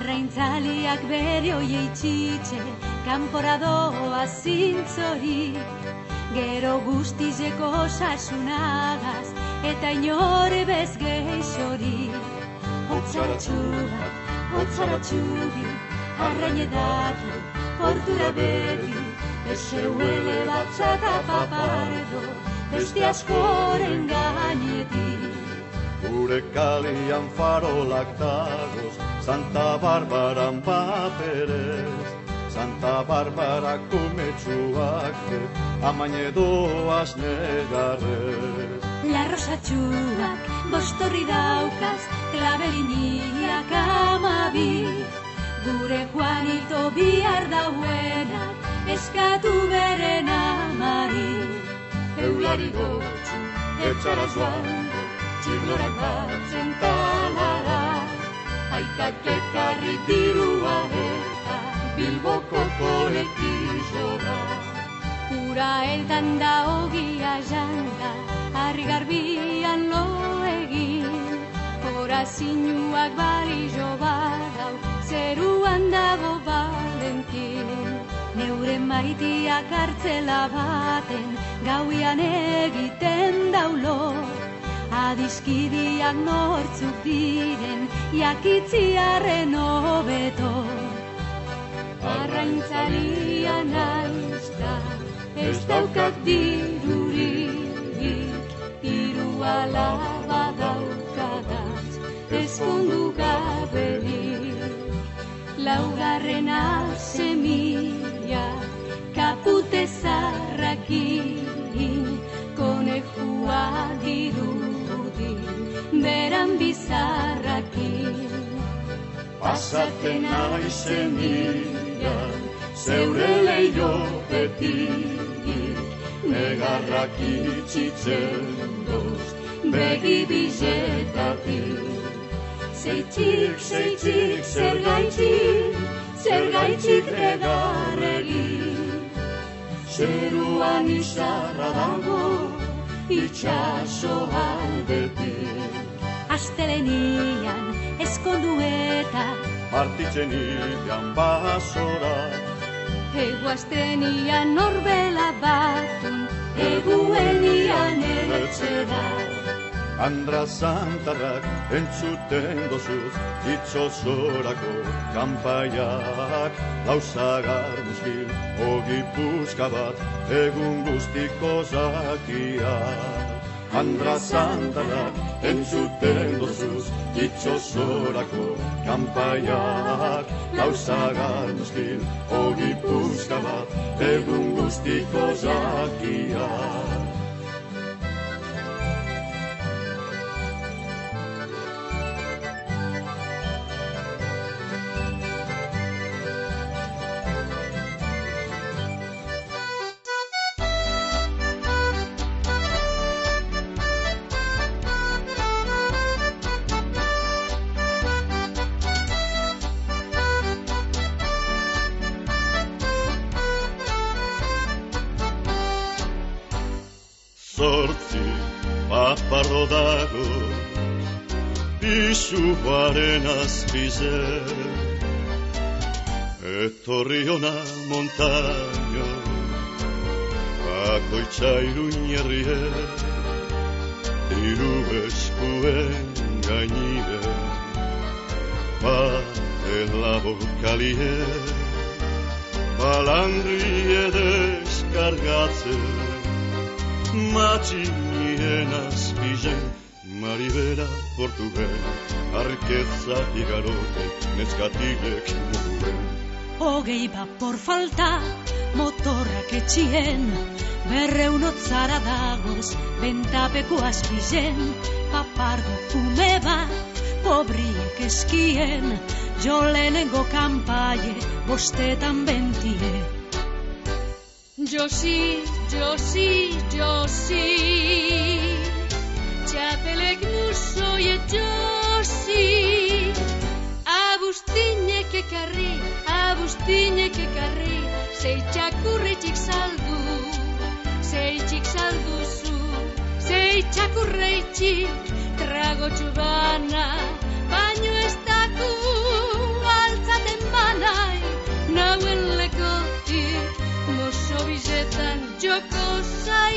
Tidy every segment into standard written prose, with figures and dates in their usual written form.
Arraintzaliak bere oie itxitxe, kanpora doa zintzorik, gero guztizeko sasunagaz, eta inore bez geixorik. Otzaratxubi, arrainedatu, portura beti, eseuele batzata papardo, beste askoren gainetik. Gure kalian farolak dagoz, Santa Barbaran baterez, Santa Barbara kumetsuak, amaine doaz negarrez. La rosatxuak bostorri daukaz, klabeliniak amabi, gure Juanito bihar dauenak, eskatu beren amari. Eulari gotxu, etxara zoango, txiglorak batzen talara, aikak ekarri dirua eta Bilboko kolekizora. Ura eltan da ogia janga, harri garbian lo egin, horazinuak balizo badau, zeruan dago Valentin. Neure maitiak hartzela baten, gauian egiten daulo, adiskidiak nortzuk diren, jakitziarren hobeto. Arraintzalia naizta, ez daukat dirurik, hiru alaba daukadaz, ezkondu gaberik. Laugarrena semilla, kapute zarrakin, konejua dirudi, beran bizarrakin. Pasaten aizen mila, zeure leiopetik, negarrak itxitzen doz, begi bizetatik. Zeitzik, zergaitzik negarregin, zeruan izarra dago, itxaso aldetik. Astelenian eskondu eta partitzen ikan basora, eguaztenian norbela batun, eguenian etxera. Andra Santarrak entzuten dozuz, itxosorako kanpaiak, lauzagar muskil, ogi puska bat, egun guztiko zakiak. Andra Santarrak entzuten dozuz, itxosorako kanpaiak, lauzagar muskil, ogi puska bat, egun guztiko zakiak. Zortzi paparro dago, pisuaren azpize, etorri ona montaño, bakoitza iruñerrie, diru eskuen gainire, baten labokalie, balandrie deskargatzen, matxinien azpizen, maribera portugen, arkezza igarote, neskatilek muguen. Hogei bapor falta, motorrak etxien, 200 otzara dagoz, bentapeko azpizen, papardo kume bat, pobriek eskien, jo lehenengo kanpaie, bostetan bentie. Josi, txapelek nuzoie Josi, Abustinek ekarri, sei txakurretxik salduzu, sei txakurretxik tragotxu bana, baino ez daku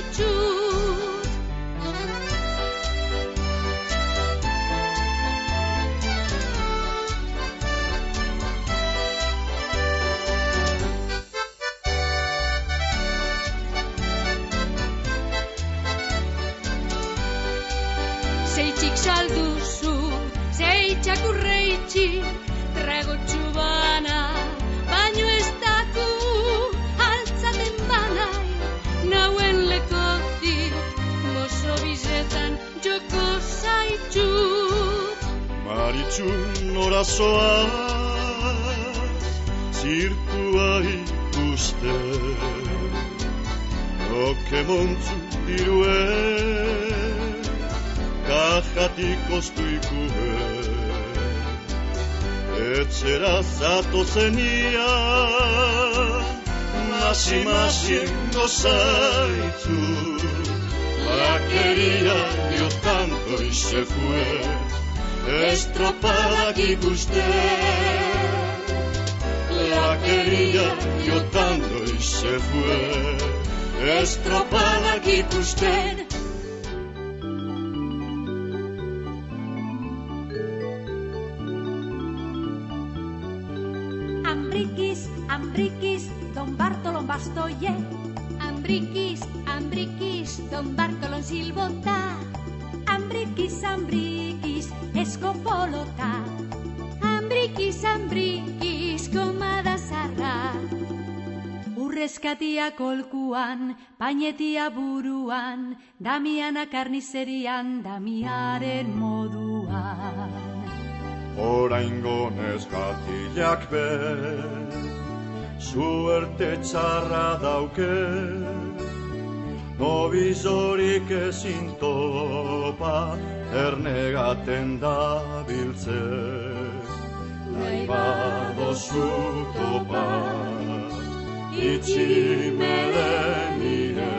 zaitut. Zeitzik salduzu, zeitxakurreitxi, tragotxu bana, baino ez daku, altzaten banai, nauen lekotik, mozo bizetan joko zaitxut. Maritxu nora zoaz, zirkua ikuste, Pokemontzu diruen, kajatik oztu ikue, etxera zato zenian, masi gozaitzu, la quería yo tanto y se fue, estropada ikusten, la quería yo tanto y se fue, estropada ikusten. Ambrikis, don Bartolon bastoie. Ambrikis, don Bartolon silbota. Ambrikis, eskopolota. Ambrikis, komada zarra. Urrezkatia kolkuan, painetia buruan, Damiana karnizerian, Damiaren moduan. Oraingo neskatiak be, suerte txarra dauke, nobizorik ezin topa, ernegaten dabiltze. Nahi badozu topa, itxi melenire,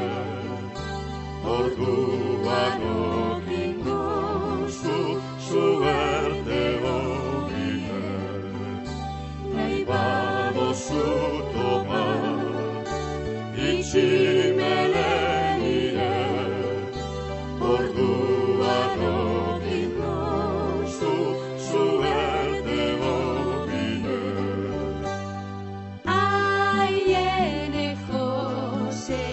orduan okingozu, suerte ogine. Nahi badozu topa, itxi melenire, orduan okingozu, suerte ogine. Aiene Jose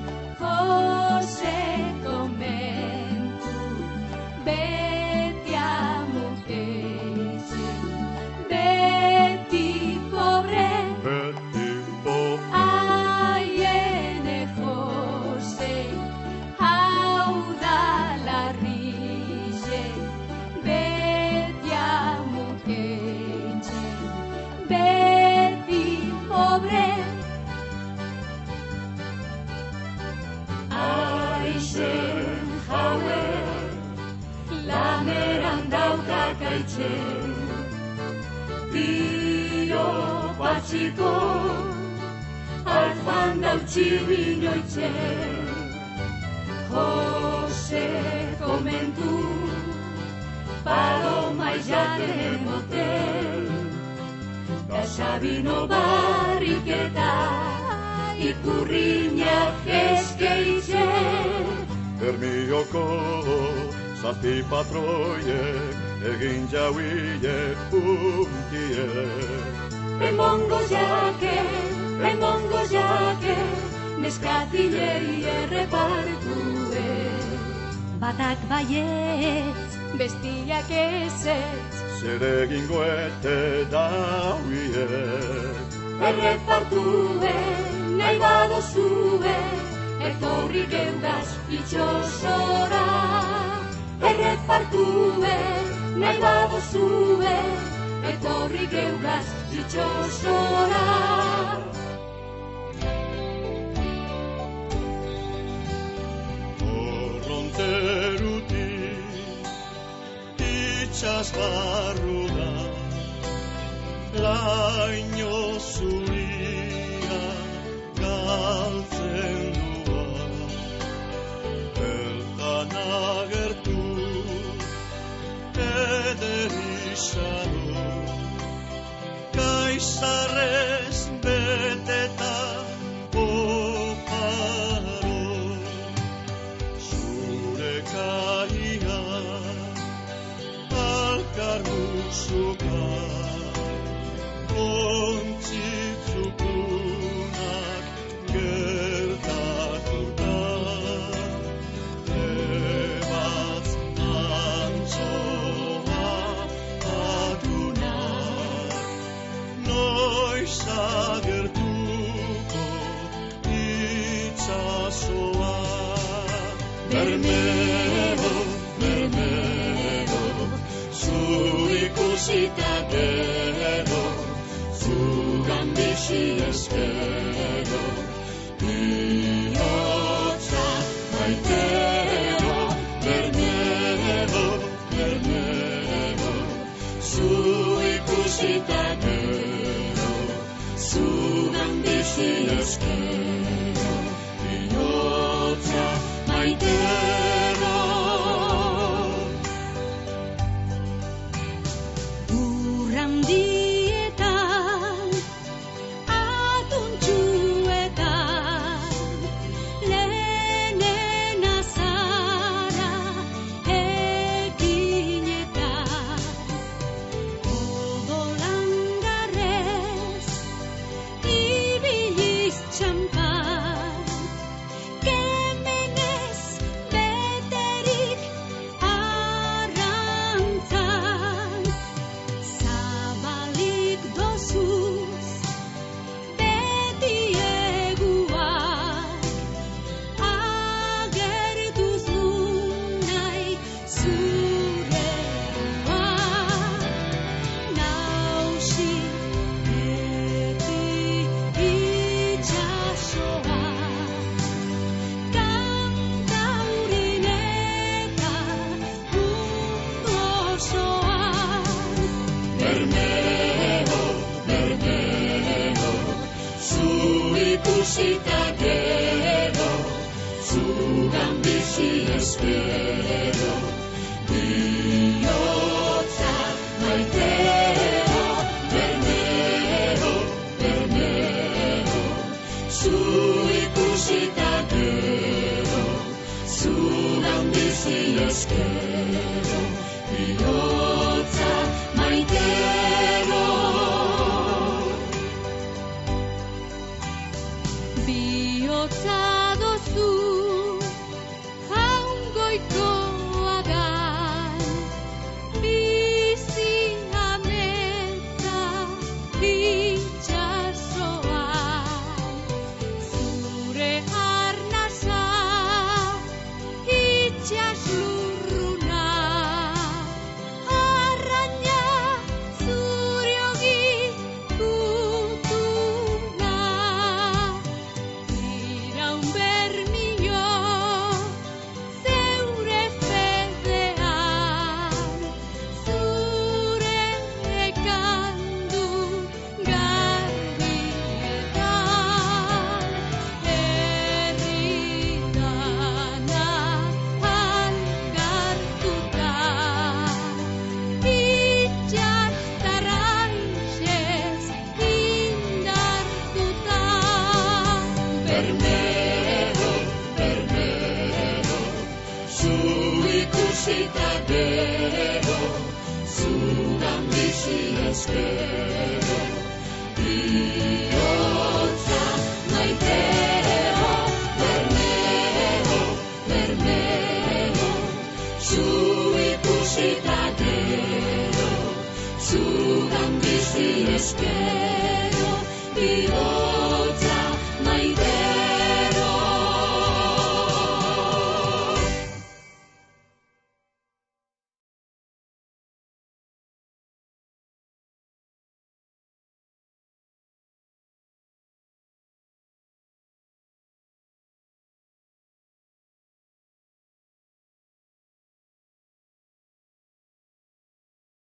komentu, beti amuketxe, beti pobre. Aiene Jose, hau da larrile, beti amuketxe, beti pobre. Aizen jauen, Lameran daukak aitzen, dio patxiko, alfan dautxi binoitzen. Jose komentu, paloma izaten motel, da Sabino barriketa, ikurriñak eskeitzen. Ermioko zazpi patroiek, egin jauiek puntiek. Emongo jake, neskatilei errepartue. Batak baietz, bestiak ezetz, Zer egingo ete dauiek. errepartue, nahi badozue, etorri geugaz itxosora. Errepartue, nahi badozue, etorri geugaz itxosora. Korronterutik itxas barrura, laino zuria galtzen dua. Bertan agertu eder izaro, kaizarrez beteta oparo. desagertuko itsasoa. Bermeo, bermeo, zu ikusita gero, zugan bizi ezkero, bihotza maitero. Bermeo, bermeo, zu ikusita gero, zugan bizi ezkero, bihotza maitero. Urrandietan, atuntxuetan, lehenen azara ekinetan, odolangarrez, ibiliz txampan, kemenez beterik arrantzan, zabalik dozuz beti eguak, agertuz du nahi zure eguak, nausi beti itxasoa. Kantaurin eta mundu osoan. Bermeo, bermeo, zu ikusita gero, zugan bizi ezkero, bihotza maitero. Bermeo, bermeo, zu ikusita gero, zugan bizi ezkero, bihotza maitero. Bihotza dozu jaungoikoa dan, bizi ametsa itxasoan, zure arnasa itxaslurruna, arraina zuriogi gutuna, iraun bermio zeure fedean, zure ekandu garbietan, herritana algartuta, itxastarraixez indartuta. Bermeo, bermeo, zu ikusita gero, zugan bizi ezkero, bihotza maitero. Bermeo, bermeo, zu ikusita gero, zugan bizi ezkero, bihotza